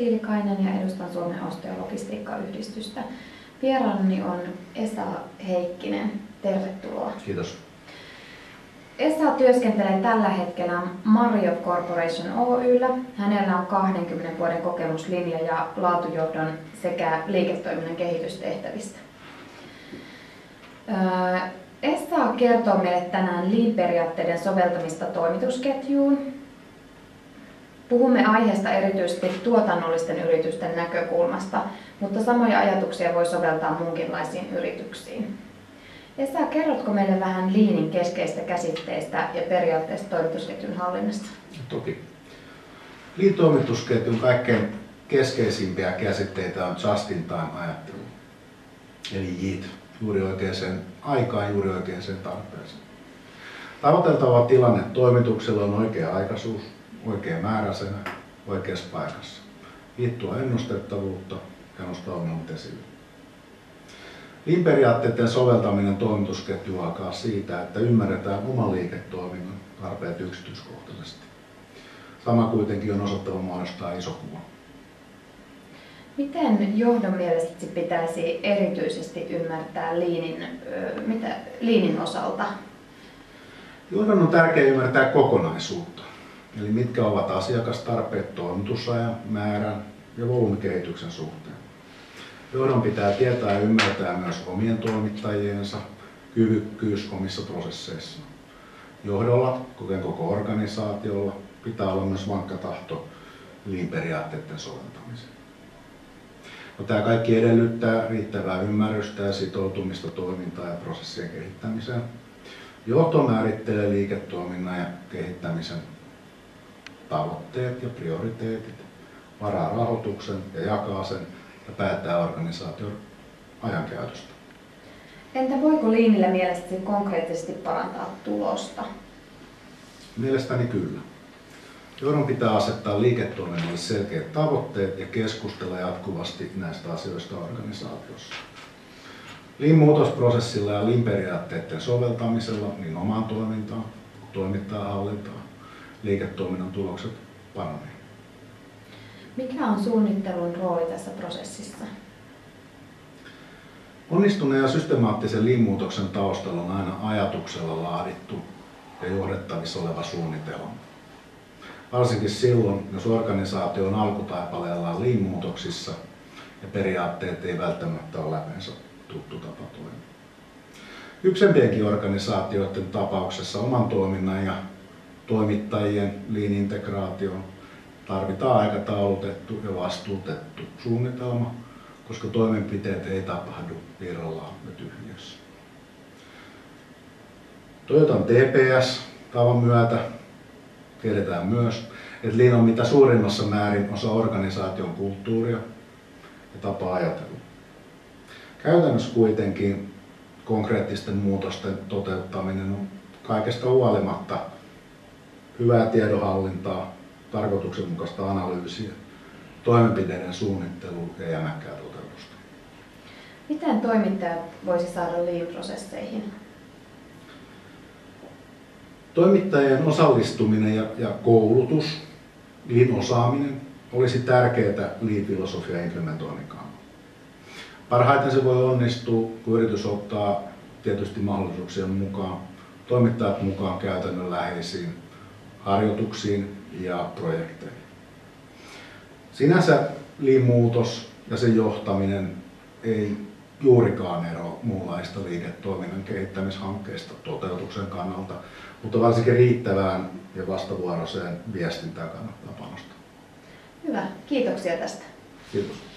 Tiilikainen ja edustan Suomen osto- ja logistiikkayhdistystä. Vieraani on Esa Heikkinen. Tervetuloa. Kiitos. Esa työskentelee tällä hetkellä Marriott Corporation Oy:llä. Hänellä on 20 vuoden kokemus linja- ja laatujohdon sekä liiketoiminnan kehitystehtävistä. Esa kertoo meille tänään Lean-periaatteiden soveltamista toimitusketjuun. Puhumme aiheesta erityisesti tuotannollisten yritysten näkökulmasta, mutta samoja ajatuksia voi soveltaa muunkinlaisiin yrityksiin. Esa, kerrotko meille vähän Leanin keskeistä käsitteistä ja periaatteista toimitusketjun hallinnassa? Toki. Lean-toimitusketjun kaikkein keskeisimpiä käsitteitä on just-in-time-ajattelu, eli JIT, juuri oikeaan aikaan, juuri oikeaan tarpeeseen. Tavoiteltava tilanne toimituksella on oikea-aikaisuus, oikea määräisenä, oikeassa paikassa. JIT tuo ennustettavuutta ja nostaa ongelmat esille. Lean-periaatteiden soveltaminen toimitusketjuun alkaa siitä, että ymmärretään oman liiketoiminnan tarpeet yksityiskohtaisesti. Sama kuitenkin on osattava muodostaa iso kuva. Miten johdon mielestäsi pitäisi erityisesti ymmärtää Leanin osalta? Johdon on tärkeää ymmärtää kokonaisuutta, eli mitkä ovat asiakastarpeet toimitusajan, määrän ja volyymikehityksen suhteen. Johdon pitää tietää ja ymmärtää myös omien toimittajiensa kyvykkyys omissa prosesseissaan. Johdolla, kuten koko organisaatiolla, pitää olla myös vankka tahto Lean-periaatteiden soveltamiseen. Tämä kaikki edellyttää riittävää ymmärrystä ja sitoutumista toimintaan ja prosessien kehittämiseen. Johto määrittelee liiketoiminnan ja kehittämisen tavoitteet ja prioriteetit, varaa rahoituksen ja jakaa sen ja päättää organisaation ajankäytöstä. Entä voiko Leanillä mielestäsi konkreettisesti parantaa tulosta? Mielestäni kyllä. Johdon pitää asettaa liiketoiminnalle selkeät tavoitteet ja keskustella jatkuvasti näistä asioista organisaatiossa. Lean-muutosprosessilla ja Lean-periaatteiden soveltamisella niin omaan toimintaan kuin toimittajahallintaan liiketoiminnan tulokset paranevat. Mikä on suunnittelun rooli tässä prosessissa? Onnistuneen ja systemaattisen Lean-muutoksen taustalla on aina ajatuksella laadittu ja johdettavissa oleva suunnitelma. Varsinkin silloin, jos organisaatio on alkutaipaleellaan Lean-muutoksissa ja periaatteet ei välttämättä ole läpeensä tuttu tapa toimia. Yksisempienkin organisaatioiden tapauksessa oman toiminnan ja toimittajien Lean-integraatioon tarvitaan aikataulutettu ja vastuutettu suunnitelma, koska toimenpiteet ei tapahdu irrallaan ja tyhjiössä. Toyotan TPS-tavan myötä tiedetään myös, että Lean on mitä suurimmassa määrin osa organisaation kulttuuria ja tapaa ajatella. Käytännössä kuitenkin konkreettisten muutosten toteuttaminen on kaikesta huolimatta hyvää tiedonhallintaa, tarkoituksenmukaista analyysiä, toimenpiteiden suunnittelua ja jämäkkää toteutusta. Miten toimittajat voisi saada Lean-prosesseihin? Toimittajien osallistuminen ja koulutus, Lean-osaaminen, olisi tärkeää Lean-filosofian implementoinnin kannalta. Parhaiten se voi onnistua, kun yritys ottaa tietysti mahdollisuuksien mukaan toimittajat mukaan käytännönläheisiin harjoituksiin ja projekteihin. Sinänsä Lean-muutos ja sen johtaminen ei juurikaan eroa muunlaista liiketoiminnan kehittämishankkeista toteutuksen kannalta, mutta varsinkin riittävään ja vastavuoroiseen viestintään kannattaa panostaa. Hyvä, kiitoksia tästä. Kiitos.